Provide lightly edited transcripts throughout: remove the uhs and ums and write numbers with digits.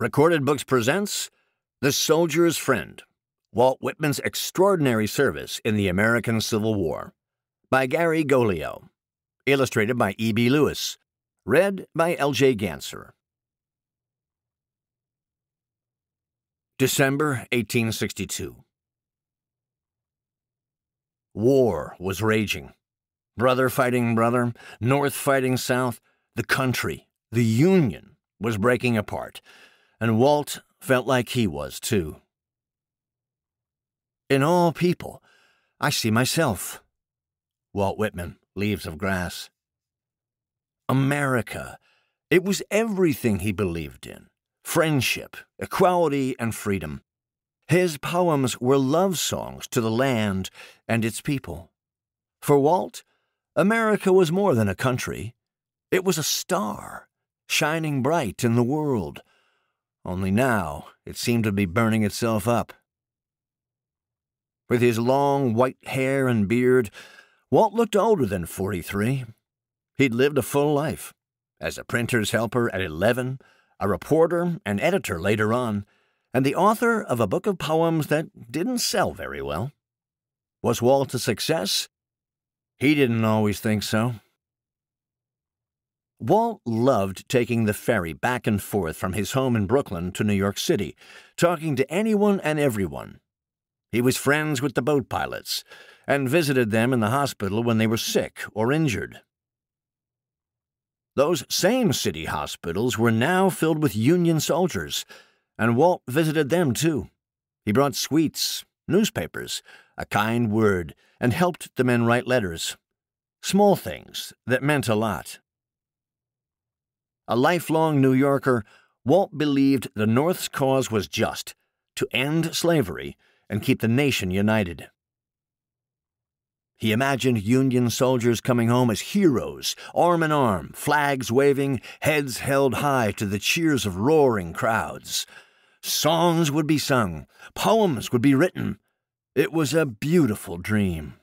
Recorded Books presents The Soldier's Friend, Walt Whitman's Extraordinary Service in the American Civil War, by Gary Golio, illustrated by E.B. Lewis, read by L.J. Ganser. December 1862. War was raging. Brother fighting brother, North fighting South, the country, the Union, was breaking apart, and Walt felt like he was too. In all people, I see myself. Walt Whitman, Leaves of Grass. America. It was everything he believed in. Friendship, equality, and freedom. His poems were love songs to the land and its people. For Walt, America was more than a country. It was a star, shining bright in the world. Only now it seemed to be burning itself up. With his long white hair and beard, Walt looked older than 43. He'd lived a full life, as a printer's helper at 11, a reporter and editor later on, and the author of a book of poems that didn't sell very well. Was Walt a success? He didn't always think so. Walt loved taking the ferry back and forth from his home in Brooklyn to New York City, talking to anyone and everyone. He was friends with the boat pilots and visited them in the hospital when they were sick or injured. Those same city hospitals were now filled with Union soldiers, and Walt visited them too. He brought sweets, newspapers, a kind word, and helped the men write letters. Small things that meant a lot. A lifelong New Yorker, Walt believed the North's cause was just, to end slavery and keep the nation united. He imagined Union soldiers coming home as heroes, arm in arm, flags waving, heads held high to the cheers of roaring crowds. Songs would be sung, poems would be written. It was a beautiful dream.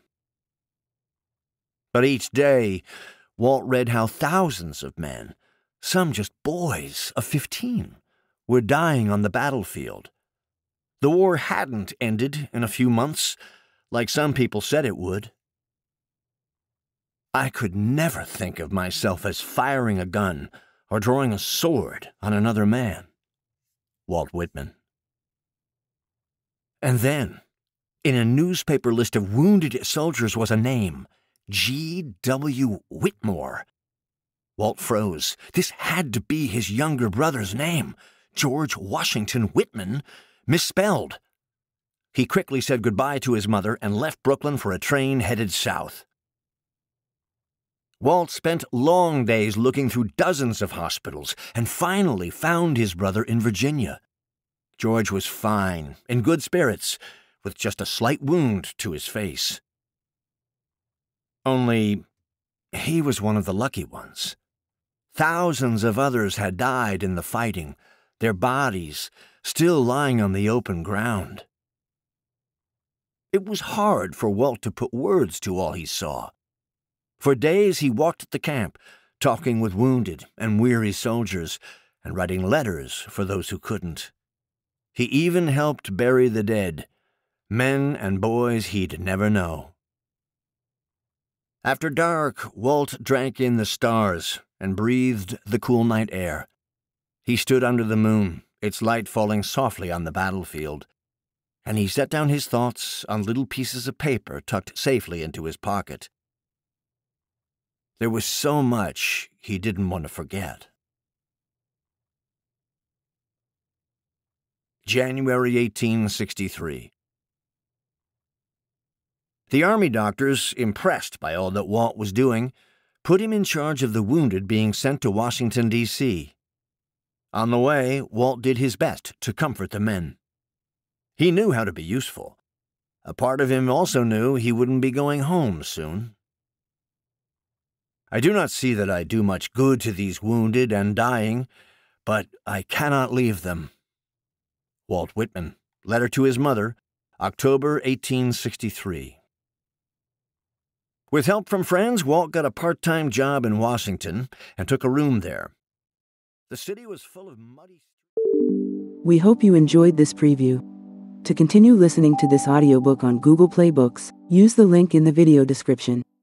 But each day, Walt read how thousands of men, some just boys of 15, were dying on the battlefield. The war hadn't ended in a few months, like some people said it would. I could never think of myself as firing a gun or drawing a sword on another man. Walt Whitman. And then, in a newspaper list of wounded soldiers was a name, G.W. Whitmore. Walt froze. This had to be his younger brother's name, George Washington Whitman, misspelled. He quickly said goodbye to his mother and left Brooklyn for a train headed south. Walt spent long days looking through dozens of hospitals and finally found his brother in Virginia. George was fine, in good spirits, with just a slight wound to his face. Only, he was one of the lucky ones. Thousands of others had died in the fighting, their bodies still lying on the open ground. It was hard for Walt to put words to all he saw. For days he walked the camp, talking with wounded and weary soldiers, and writing letters for those who couldn't. He even helped bury the dead, men and boys he'd never know. After dark, Walt drank in the stars and breathed the cool night air. He stood under the moon, its light falling softly on the battlefield, and he set down his thoughts on little pieces of paper tucked safely into his pocket. There was so much he didn't want to forget. January 1863. The army doctors, impressed by all that Walt was doing, put him in charge of the wounded being sent to Washington, D.C. On the way, Walt did his best to comfort the men. He knew how to be useful. A part of him also knew he wouldn't be going home soon. I do not see that I do much good to these wounded and dying, but I cannot leave them. Walt Whitman, letter to his mother, October 1863. With help from friends, Walt got a part-time job in Washington and took a room there. The city was full of muddy... We hope you enjoyed this preview. To continue listening to this audiobook on Google Play Books, use the link in the video description.